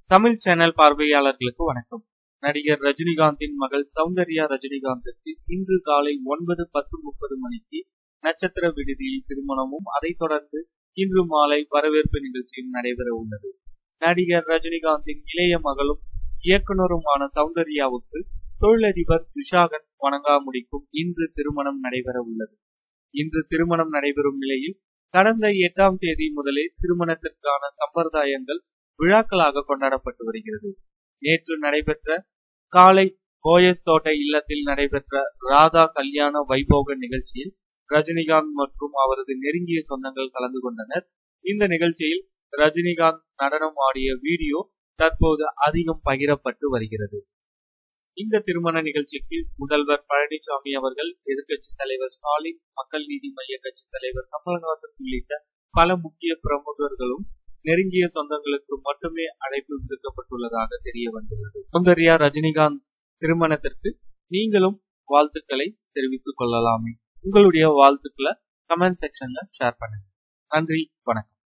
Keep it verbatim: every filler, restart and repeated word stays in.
Tamil channel பார்வையாளர்களுக்கு வணக்கம். நடிகர் ரஜினிகாந்தின் மகள் சௌந்தர்யா ரஜினிகாந்திற்கு இன்று காலை ஒன்பது பத்து முப்பது மணிக்கு நட்சத்திர விடுதியில் திருமணமும் அதைத் தொடர்ந்து இன்று மாலை வரவேற்பு நிகழ்ச்சியும் நடைபெற உள்ளது. நடிகர் ரஜினிகாந்தின் இளைய மகளும் இயக்குனருமான சௌந்தர்யாவுக்கு தொழிலதிபர் விஷாகன் வணங்காமுடிக்கும் இன்று திருமணம் நடைபெற உள்ளது. இன்று திருமணம் நடைபெறும் நிலையில் கடந்த எட்டாம் தேதி முதலே திருமணத்திற்கான சம்பிரதாயங்கள் விழாக்களாக கொண்டாடப்பட்டு வருகிறது. நேற்று நடைபெற்ற காலை போயஸ் தோட்ட இல்லத்தில் நடைபெற்ற ராதா கல்யாண வைபோக நிகழ்ச்சியில் ரஜினிகாந்த் மற்றும் அவரது நெருங்கிய சொந்தங்கள் கலந்து கொண்டனர். இந்த நிகழ்ச்சியில் ரஜினிகாந்த் நடனம் ஆடிய வீடியோ தற்போது அதிகம் பகிரப்பட்டு வருகிறது. இந்த திருமண நிகழ்ச்சிக்கு முதல்வர் பழனிசாமி அவர்கள், எதிர்கட்சி தலைவர் ஸ்டாலின், மக்கள் நீதி மய்ய கட்சி தலைவர் கமலஹாசன் உள்ளிட்ட பல முக்கிய பிரமுகர்களும் நெருங்கிய சொந்தங்களுக்கு மட்டுமே அழைப்பு விடுக்கப்பட்டுள்ளதாக தெரிய வந்துள்ளது. சௌந்தர்யா ரஜினிகாந்த் திருமணத்திற்கு நீங்களும் வாழ்த்துக்களை தெரிவித்துக் கொள்ளலாமே. உங்களுடைய வாழ்த்துக்களை கமெண்ட் செக்ஷன்ல ஷேர் பண்ணுங்க. நன்றி, வணக்கம்.